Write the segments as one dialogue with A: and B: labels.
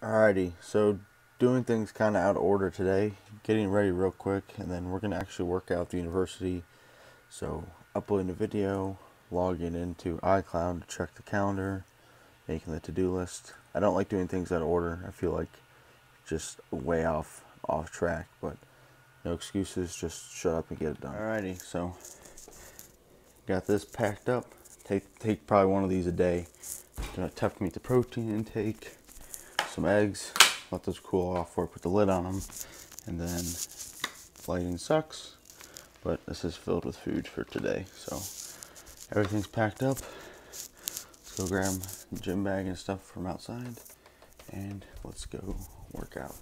A: Alrighty, so doing things kind of out of order today, getting ready real quick, and then we're going to actually work out at the university. So uploading a video, logging into iCloud to check the calendar, making the to-do list. I don't like doing things out of order. I feel like just way off track, but no excuses, just shut up and get it done. Alrighty, so got this packed up. Take probably one of these a day. Gonna tough meet the protein intake, some eggs, let those cool off before I put the lid on them, and then lighting sucks, but this is filled with food for today. So everything's packed up. Let's go grab the gym bag and stuff from outside, and let's go work out.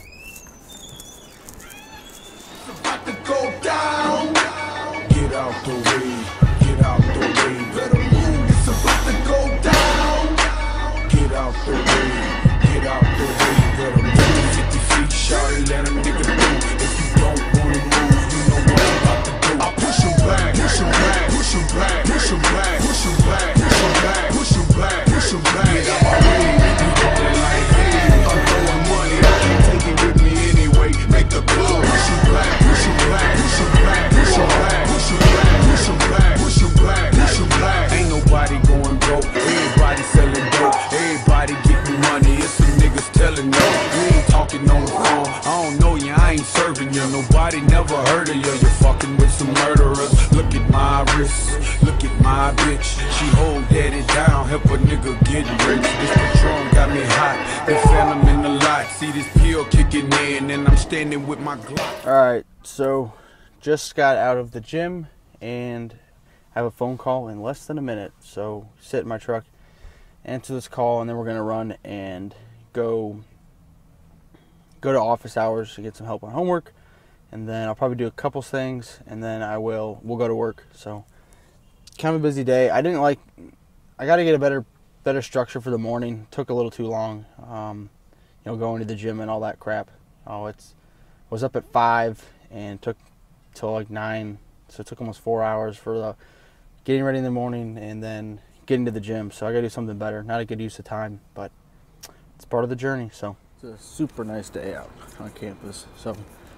B: About to go down. Get out the way, get out the way, better move. It's about to go down. Get out the way, get out the way, better move. 50 feet, shawty, let a nigga through. If you don't wanna move, you know what I'm about to do. I push him back, push him back, push him back, push him back, push him back, push him back, push him back, push him back. Get out my way, you rolling like hey. I'm throwing money, I can't take it with me anyway. Make the blow, push him back, push him back, push him back, push him back, push him back, push him back, push him back, push him back. Ain't nobody going broke, everybody selling dope, everybody getting money. It's some niggas telling no, we ain't talking on the phone. I don't know you, I ain't serving you. Nobody never heard of you. You're fucking with some murderers. Look at my wrist, look at my bitch. She hold daddy down, help a nigga get rich. This Patron got me hot. They found him in the lot. See this pill kicking in, and I'm standing with my Glock.
A: Alright, so just got out of the gym and I have a phone call in less than a minute. So sit in my truck, answer this call, and then we're gonna run and go to office hours to get some help on homework, and then I'll probably do a couple things, and then we'll go to work. So kind of a busy day. I gotta get a better structure for the morning. Took a little too long, going to the gym and all that crap. Was up at 5 and took till like 9, so it took almost 4 hours for the getting ready in the morning and then getting to the gym. So I gotta do something better. Not a good use of time, but it's part of the journey. So it's a super nice day out on campus. So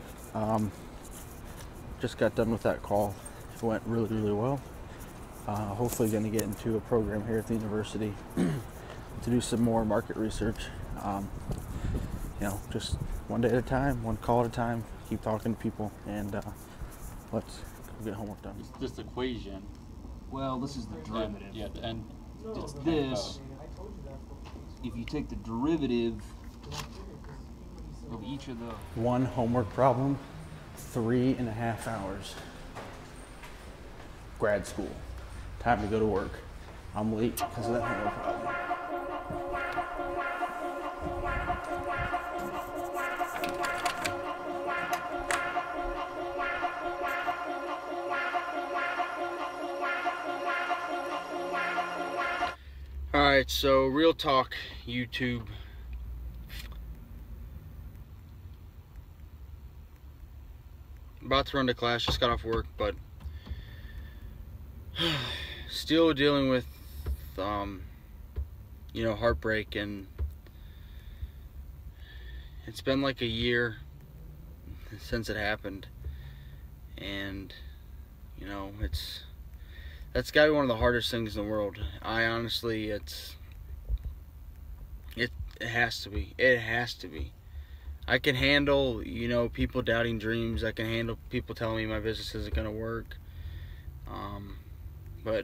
A: just got done with that call. It went really well. Hopefully going to get into a program here at the university to do some more market research. Just one day at a time, one call at a time, keep talking to people, and let's go get homework done.
C: It's this equation.
D: Well, this is the derivative.
C: Yeah, and
D: It's this. If you take the derivative of each of the...
A: One homework problem, 3.5 hours. Grad school. Time to go to work. I'm late because of that homework problem. Alright, so real talk, YouTube. About to run to class, just got off work, but still dealing with heartbreak, and it's been like a year since it happened, and that's gotta be one of the hardest things in the world. I honestly, it has to be. It has to be. I can handle, people doubting dreams. I can handle people telling me my business isn't gonna work. But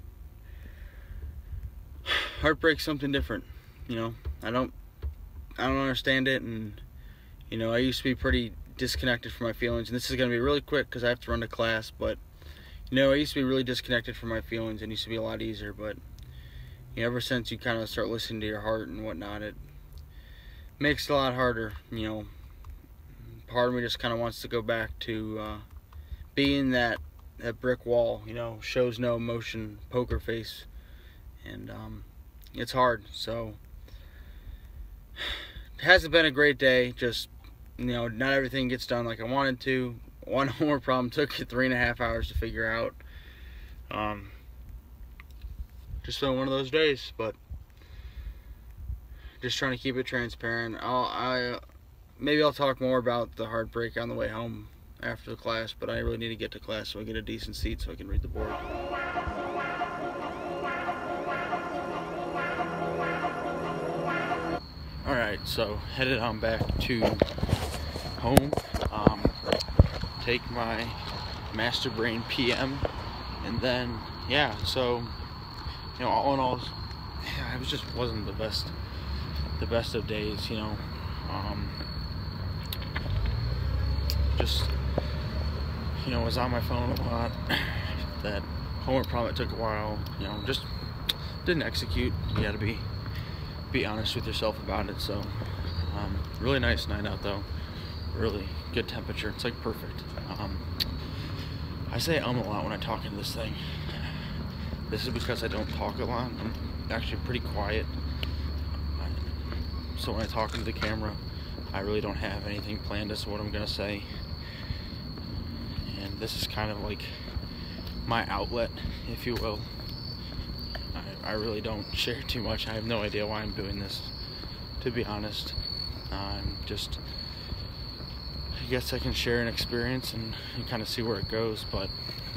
A: heartbreak's something different. I don't understand it, and I used to be pretty disconnected from my feelings, and this is gonna be really quick because I have to run to class, but I used to be really disconnected from my feelings. It used to be a lot easier, but ever since you kind of start listening to your heart and whatnot, it makes it a lot harder. Part of me just kind of wants to go back to being that brick wall, shows no emotion, poker face, and it's hard. So it hasn't been a great day. Just not everything gets done like I wanted to. One homework problem took 3.5 hours to figure out. Just been one of those days, but
C: just trying to keep it transparent. Maybe I'll talk more about the heartbreak on the way home after the class, but I really need to get to class so I get a decent seat so I can read the board. Alright, so headed on back to home. Take my Master Brain PM, and then yeah, so you know, all in all, yeah, it just wasn't the best of days, you know. Just, you know, was on my phone a lot. That homework problem took a while, you know, just didn't execute. You gotta be honest with yourself about it. So really nice night out though, really good temperature. It's like perfect. I say a lot when I talk into this thing. This is because I don't talk a lot. I'm actually pretty quiet, so when I talk into the camera, I really don't have anything planned as to what I'm gonna say, and this is kind of like my outlet, if you will. I really don't share too much. I have no idea why I'm doing this, to be honest. I'm just, I guess I can share an experience and kind of see where it goes, but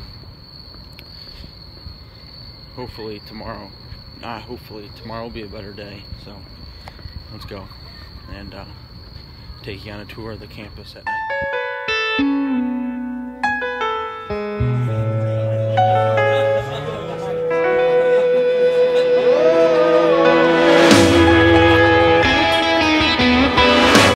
C: hopefully tomorrow will be a better day. So let's go and take you on a tour of the campus at night.